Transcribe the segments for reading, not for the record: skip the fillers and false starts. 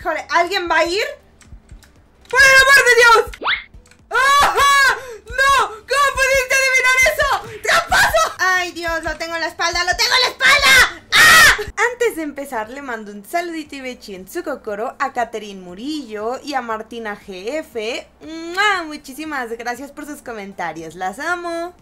Híjole, ¿alguien va a ir? ¡Por el amor de Dios! ¡Ajá! ¡No! ¿Cómo pudiste adivinar eso? ¡Tramposo! ¡Ay, Dios! Lo tengo en la espalda, ¡lo tengo en la espalda! ¡Ah! Antes de empezar, le mando un saludito y bechi en su kokoro a Catherine Murillo y a Martina GF. ¡Mua! Muchísimas gracias por sus comentarios, las amo.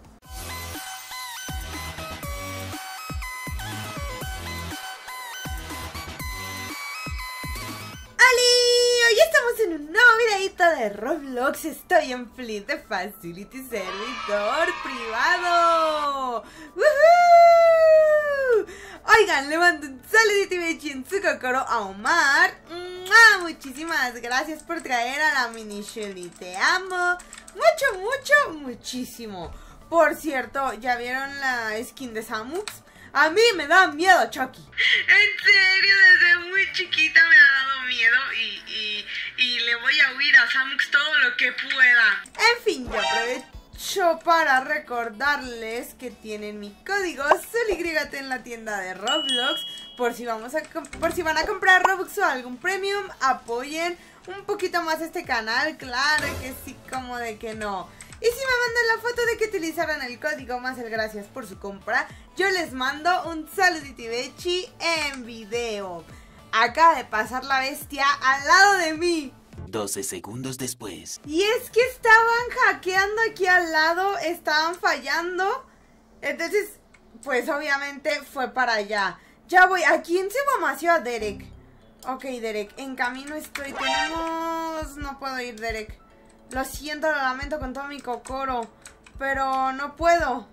Hoy estamos en un nuevo videito de Roblox. Estoy en Flint de Facility Servidor privado. ¡Woohoo! Oigan, le mando un saludito y bechi en su kokoro a Omar. Muchísimas gracias por traer a la mini Shelly. Te amo muchísimo. Por cierto, ¿ya vieron la skin de Samux? A mí me da miedo, Chucky. En serio, desde muy chiquita me ha dado miedo y le voy a huir a Samux todo lo que pueda. En fin, yo aprovecho para recordarles que tienen mi código SOLYT en la tienda de Roblox. Por si van a comprar Robux o algún premium, apoyen un poquito más este canal. Claro que sí, como de que no. Y si me mandan la foto de que utilizaran el código más el gracias por su compra, yo les mando un saludito y bechi en video. Acaba de pasar la bestia al lado de mí. 12 segundos después. Y es que estaban hackeando aquí al lado, estaban fallando. Entonces, pues obviamente fue para allá. Ya voy. ¿A quién se mamació? A Derek. Ok, Derek, en camino estoy. No puedo ir, Derek. Lo siento, lo lamento con todo mi kokoro, pero no puedo.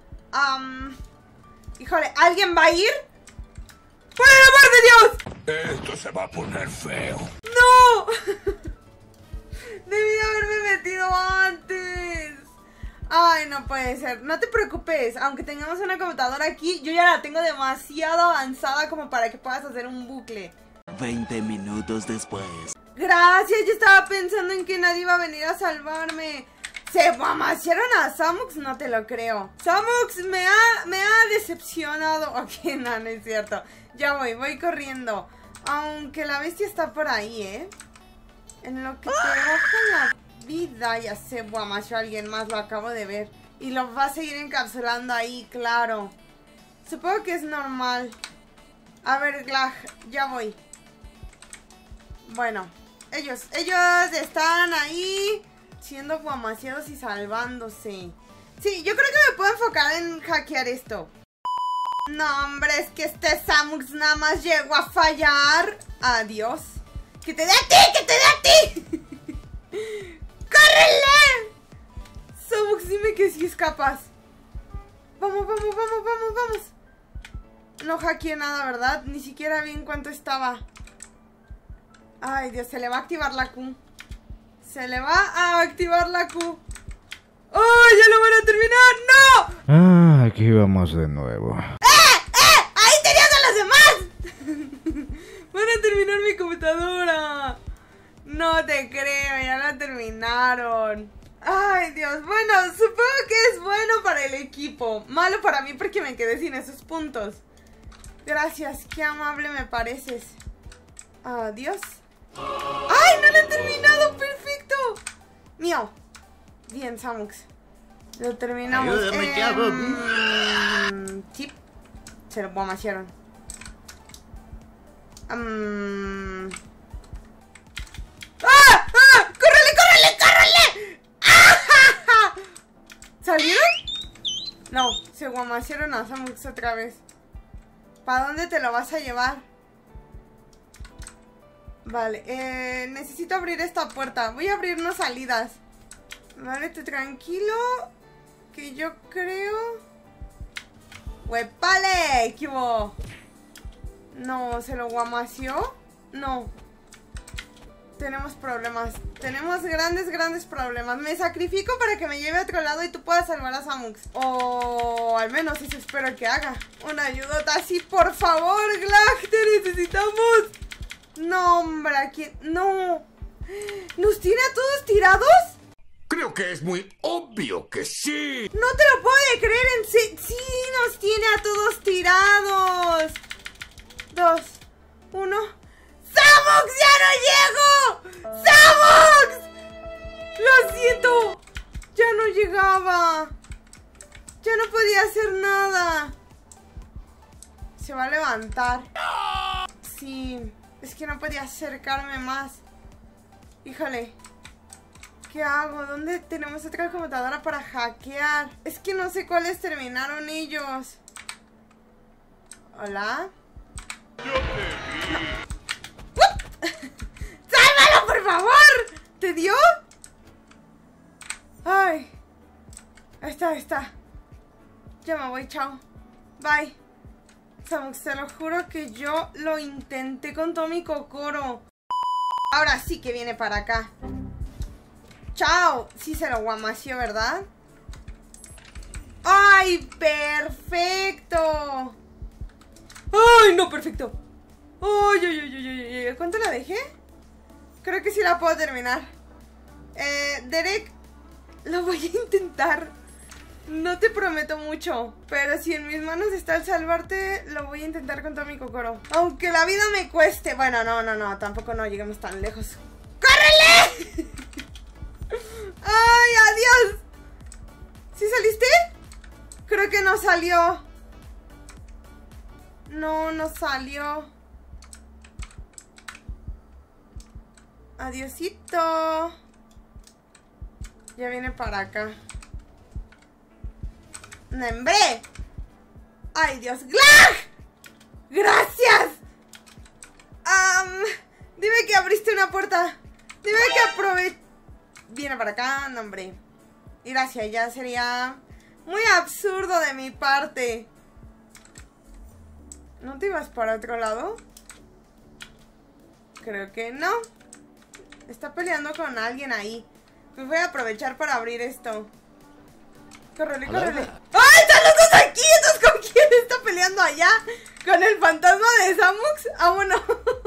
Híjole, ¿alguien va a ir? ¡Por el amor de Dios! Esto se va a poner feo. ¡No! Debí de haberme metido antes. Ay, no puede ser. No te preocupes, aunque tengamos una computadora aquí, yo ya la tengo demasiado avanzada como para que puedas hacer un bucle. 20 minutos después. Gracias, yo estaba pensando en que nadie iba a venir a salvarme. ¿Se mamasearon a Samux? No te lo creo. Samux me ha decepcionado. Ok, no es cierto. Ya voy corriendo. Aunque la bestia está por ahí, En lo que te baja la vida. Ya se mamaseó a alguien más, lo acabo de ver. Y lo va a seguir encapsulando ahí, claro. Supongo que es normal. A ver, Glag, ya voy. Bueno, ellos están ahí siendo guamaseados y salvándose. Sí, yo creo que me puedo enfocar en hackear esto. No, hombre, es que este Samux nada más llegó a fallar. Adiós. ¡Que te dé a ti! ¡Que te dé a ti! ¡Córrele! Samux, dime que sí es capaz. Vamos. No hackeé nada, ¿verdad? Ni siquiera vi en cuánto estaba. Ay, Dios, se le va a activar la Q. Se le va a activar la Q. ¡Oh, ya lo van a terminar! ¡No! Aquí vamos de nuevo. ¡Ahí tenías a los demás! Van a terminar mi computadora. No te creo, ya la terminaron. Ay, Dios, bueno, supongo que es bueno para el equipo. Malo para mí porque me quedé sin esos puntos. Gracias, qué amable me pareces. Adiós. ¡Ay, no lo he terminado! ¡Perfecto! Mío. Bien, Samux. Lo terminamos. Ayúdame, ¿qué hago? Chip. Se lo guamasearon. ¡Córrele! ¡Ah! ¿Salieron? No, se guamasearon a Samux otra vez. ¿Para dónde te lo vas a llevar? Vale, necesito abrir esta puerta. Voy a abrir unas salidas. Vale, tú tranquilo. Que yo creo... ¡Huepale! ¿Qué hubo? No, ¿se lo guamació? No. Tenemos problemas. Tenemos grandes problemas. Me sacrifico para que me lleve a otro lado y tú puedas salvar a Samux. O al menos eso espero que haga. Una ayudota así, por favor, Glag, te necesitamos. No, hombre, ¿quién? No. ¿Nos tiene a todos tirados? Creo que es muy obvio que sí. No te lo puedo creer, en sí. Sí, nos tiene a todos tirados. 2, 1. ¡Samux! ¡Samuks, ya no llego! ¡Samuks! Lo siento. Ya no llegaba. Ya no podía hacer nada. Se va a levantar. Sí, es que no podía acercarme más. Híjole. ¿Qué hago? ¿Dónde tenemos otra computadora para hackear? Es que no sé cuáles terminaron ellos. ¿Hola? Yo te vi. ¡Sálvalo, por favor! ¿Te dio? Ay. Ahí está. Ya me voy, chao. Bye. Samuks, te lo juro que yo lo intenté con todo mi cocoro. Ahora sí que viene para acá. Chao. Sí se lo guamació, ¿verdad? ¡Ay, perfecto! ¡Ay, no, perfecto! ¡Ay! ¿Cuánto la dejé? Creo que sí la puedo terminar. Derek, lo voy a intentar. No te prometo mucho, pero si en mis manos está el salvarte, lo voy a intentar con todo mi cocoro. Aunque la vida me cueste. Bueno, no, tampoco no lleguemos tan lejos. ¡Córrele! ¡Ay, adiós! ¿Sí saliste? Creo que no salió. No salió. Adiosito. Ya viene para acá. ¡Nembre! ¡Ay, Dios! ¡Glag! ¡Gracias! Dime que abriste una puerta. Dime que aprove... Viene para acá, no, hombre. Gracias, ya sería muy absurdo de mi parte. ¿No te ibas para otro lado? Creo que no. Está peleando con alguien ahí. Me voy a aprovechar para abrir esto. Córrele. ¡Ay, están los dos aquí! ¿Entonces con quién está peleando allá? ¿Con el fantasma de Samuks? ¡Vámonos!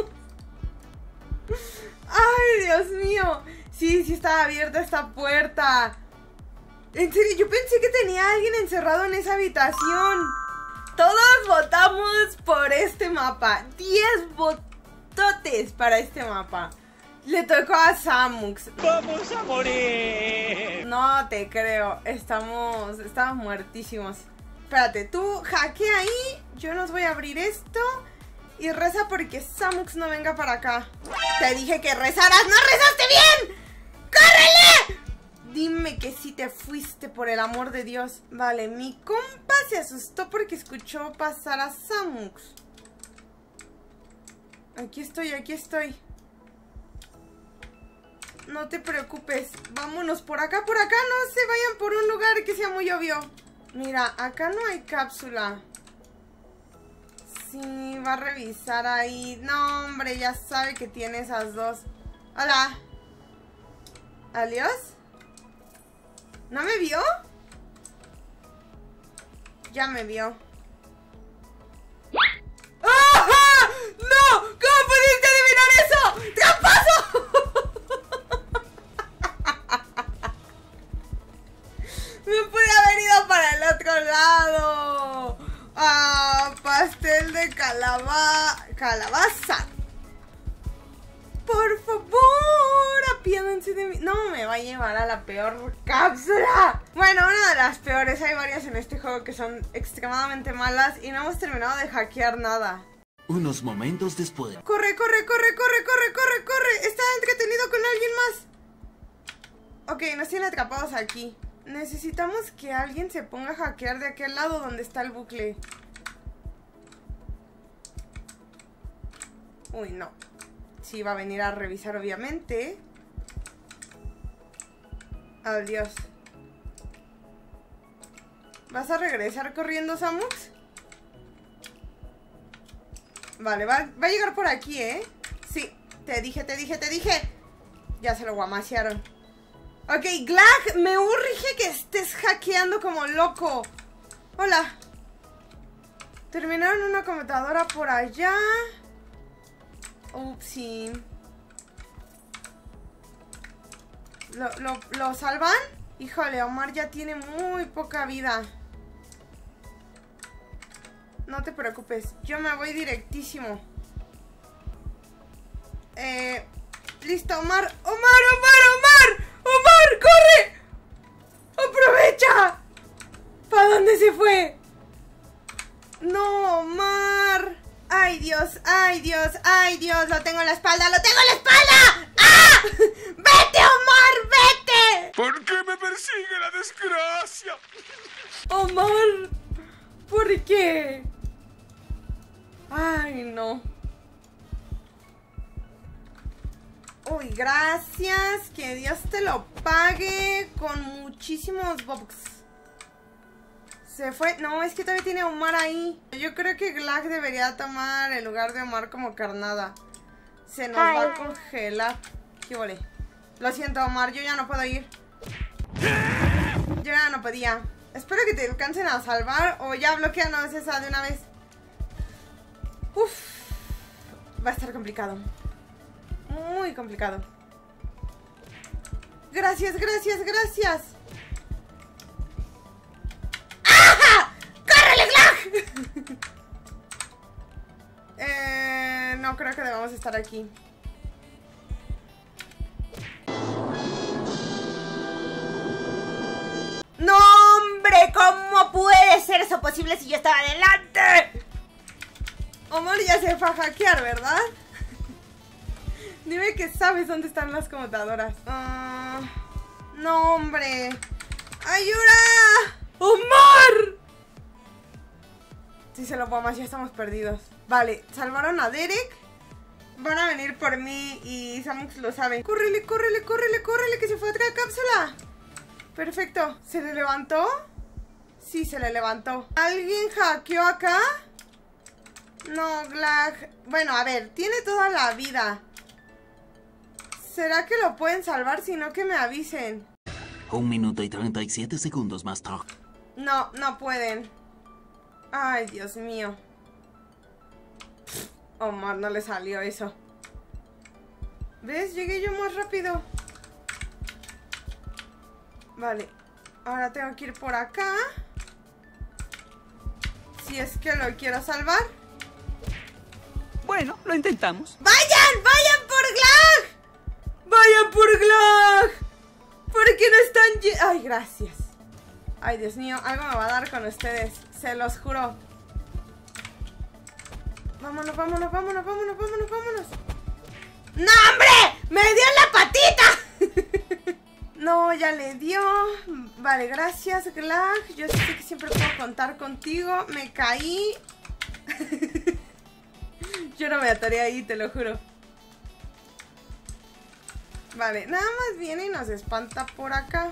¡Ay, Dios mío! Sí, estaba abierta esta puerta. En serio, yo pensé que tenía a alguien encerrado en esa habitación. Todos votamos por este mapa. 10 vototes para este mapa. Le tocó a Samuks. ¡Vamos a morir! No te creo. Estamos muertísimos. Espérate, tú hackea ahí. Yo nos voy a abrir esto. Y reza porque Samuks no venga para acá. Te dije que rezaras. ¡No rezaste bien! ¡Córrele! Dime que sí te fuiste, por el amor de Dios. Vale, mi compa se asustó porque escuchó pasar a Samuks. Aquí estoy. No te preocupes. Vámonos por acá. No se vayan por un lugar que sea muy obvio. Mira, acá no hay cápsula. Sí, va a revisar ahí. No, hombre, ya sabe que tiene esas dos. Hola. ¿Adiós? ¿No me vio? Ya me vio. ¡Ah! ¡No! ¿Cómo pudiste adivinar eso? ¡Tramposo! Me pude haber ido para el otro lado. Pastel de calabaza. Por favor, apiádense de mí. No me va a llevar a la peor cápsula. Bueno, una de las peores. Hay varias en este juego que son extremadamente malas y no hemos terminado de hackear nada. Unos momentos después. Corre. Está entretenido con alguien más. Ok, nos tienen atrapados aquí. Necesitamos que alguien se ponga a hackear de aquel lado donde está el bucle. Uy, no. Sí, va a venir a revisar, obviamente. Adiós. ¿Vas a regresar corriendo, Samuks? Vale, va a llegar por aquí, ¿eh? Sí, te dije. Ya se lo guamasearon. Ok, Glag, me urge que estés hackeando como loco. Hola. Terminaron una computadora por allá. Upsi. ¿Lo salvan? Híjole, Omar ya tiene muy poca vida. No te preocupes, yo me voy directísimo. Listo, Omar. ¡Omar, corre! ¡Aprovecha! ¿Para dónde se fue? No, Omar. Ay, Dios, lo tengo en la espalda, ¡Ah! ¡Vete, Omar, vete! ¿Por qué me persigue la desgracia? Omar, ¿por qué? Ay, no. Uy, gracias. Que Dios te lo pague con muchísimos box. Se fue. No, es que todavía tiene a Omar ahí. Yo creo que Glach debería tomar el lugar de Omar como carnada. Se nos va a congelar. ¿Qué vole? Lo siento, Omar, yo ya no puedo ir. Yo ya no podía. Espero que te alcancen a salvar. O ya bloqueanos esa de una vez. Uf. Va a estar complicado. Muy complicado. Gracias. ¡Ah! ¡Córrele, Glach! No creo que debamos estar aquí. ¡No, hombre! ¿Cómo puede ser eso posible si yo estaba adelante? Omar ya se fue a hackear, ¿verdad? Dime que sabes dónde están las computadoras. No, hombre. ¡Ayuda! ¡Omar! Si se lo pongo más, ya estamos perdidos. Vale, salvaron a Derek. Van a venir por mí y Samux lo sabe. ¡Córrele, que se fue a otra cápsula! Perfecto. ¿Se le levantó? Sí, se le levantó. ¿Alguien hackeó acá? No, Glach. Bueno, a ver, tiene toda la vida. ¿Será que lo pueden salvar? Si no, que me avisen. 1 minuto y 37 segundos más tarde. No, no pueden. Ay, Dios mío. Omar, no le salió eso. ¿Ves? Llegué yo más rápido. Vale. Ahora tengo que ir por acá. Si es que lo quiero salvar. Bueno, lo intentamos. ¡Vayan por Glach! ¡Vayan por Glach! Porque no están... Ay, gracias. Ay, Dios mío, algo me va a dar con ustedes. Se los juro. Vámonos. ¡No, hombre! ¡Me dio en la patita! No, ya le dio. Vale, gracias, Glach. Yo sé que siempre puedo contar contigo. Me caí. Yo no me atoré ahí, te lo juro. Vale, nada más viene y nos espanta por acá.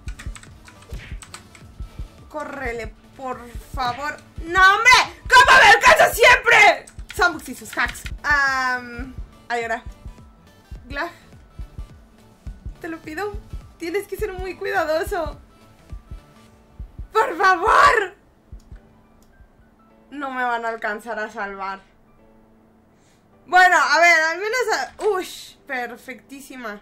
Córrele, por favor. ¡No, hombre! ¿Cómo me alcanza siempre? Samux y sus hacks. Ahora. Glach, te lo pido. Tienes que ser muy cuidadoso. ¡Por favor! No me van a alcanzar a salvar. Bueno, a ver, al menos... ¡Ush! Perfectísima.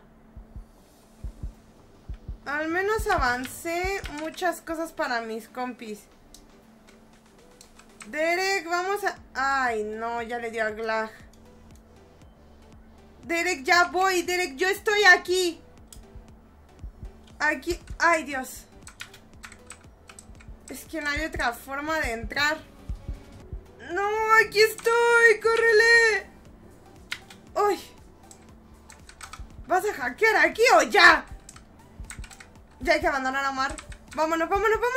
Al menos avancé muchas cosas para mis compis. Derek, vamos a... Ay, no, ya le dio a Glach. Derek, ya voy. Derek, yo estoy aquí. Aquí... Ay, Dios. Es que no hay otra forma de entrar. No, aquí estoy. ¡Córrele! ¡Uy! ¿Vas a hackear aquí o ya? Ya hay que abandonar a Omar. ¡Vámonos!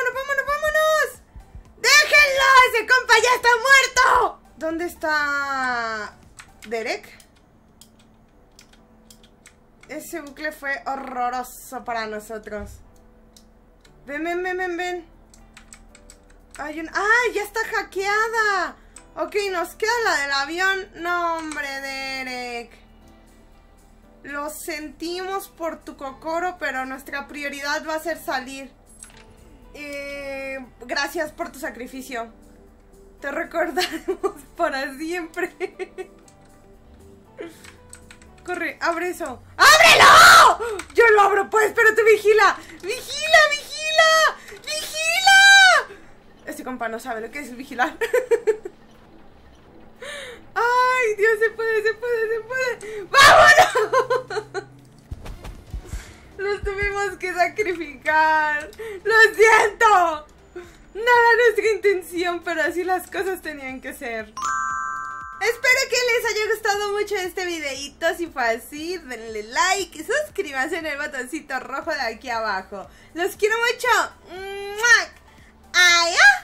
¡Déjenlo! ¡Ese compa ya está muerto! ¿Dónde está Derek? Ese bucle fue horroroso para nosotros. Ven. ¡Ah! ¡Ya está hackeada! Ok, nos queda la del avión. No, hombre, Derek. Lo sentimos por tu cocoro, pero nuestra prioridad va a ser salir. Gracias por tu sacrificio. Te recordaremos para siempre. Corre, abre eso. ¡Ábrelo! Yo lo abro, pues, pero tú vigila. ¡Vigila! Este compa no sabe lo que es vigilar. ¡Ay, ¡Ay, Dios! Se puede. ¡Vámonos! Los tuvimos que sacrificar. ¡Lo siento! No era nuestra intención, pero así las cosas tenían que ser. Espero que les haya gustado mucho este videito. Si fue así, denle like y suscríbanse en el botoncito rojo de aquí abajo. Los quiero mucho. ¡Mua! ¡Adiós!